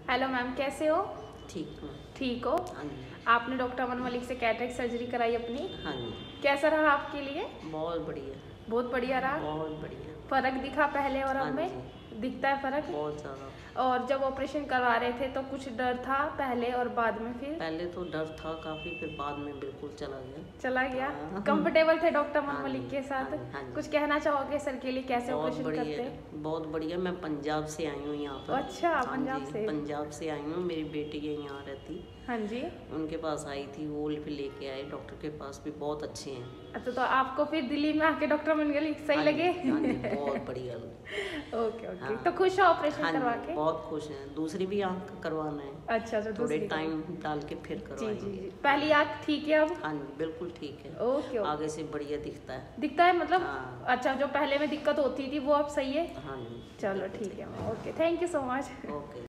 Hello ma'am, कैसे हो? ठीक हूँ। ठीक हो? हाँ जी। आपने डॉक्टर अमन मलिक से कैटरेक्ट सर्जरी कराई अपनी? हाँ जी। कैसा रहा आपके लिए? बहुत बढ़िया। बहुत बढ़िया रहा। बहुत बढ़िया। फर्क दिखा पहले और अब हाँ में? जी। दिखता है फर्क? बहुत ज़्यादा। और जब ऑपरेशन करवा रहे थे तो कुछ डर था पहले और बाद में? फिर पहले तो डर था काफ़ी, फिर बाद में बिल्कुल चला गया। चला गया। हाँ। कंफर्टेबल थे डॉक्टर अमन हाँ मलिक जी, के साथ? हाँ जी, हाँ जी। कुछ कहना चाहोगे सर के लिए, कैसे बहुत ऑपरेशन बढ़िया, करते हैं? बहुत बढ़िया। मैं पंजाब से आई हूँ यहाँ पर। अच्छा, हाँ पंजाब जी, से? पंजाब से आई हूँ। मेरी बेटी है यहाँ रहती। हाँ जी। उनके पास आई थी, वो भी लेके आए। डॉक्टर के पास भी बहुत अच्छे हैं। अच्छा, तो आपको फिर दिल्ली में आके डॉक्टर अमन मलिक सही हाँ लगे? जी, हाँ जी, बहुत बढ़िया। Okay okay. हाँ। तो खुश हो ऑपरेशन हाँ करवा जी, के? बहुत खुश हैं। दूसरी भी आँख करवाना है। अच्छा अच्छा, थोड़े दूसरी टाइम डाल के फिर जी जी करवाएंगे। जी। पहली आँख ठीक है अब? हाँ जी, बिल्कुल ठीक है। Okay okay. आगे से बढ़िया दिखता है। दिखता है मतलब? हाँ। अच्छा, जो पहले में दिक्कत होती थी वो अब सही है? हाँ जी। चलो बिल्कुल ठीक सही। है, okay, thank you so much. Okay.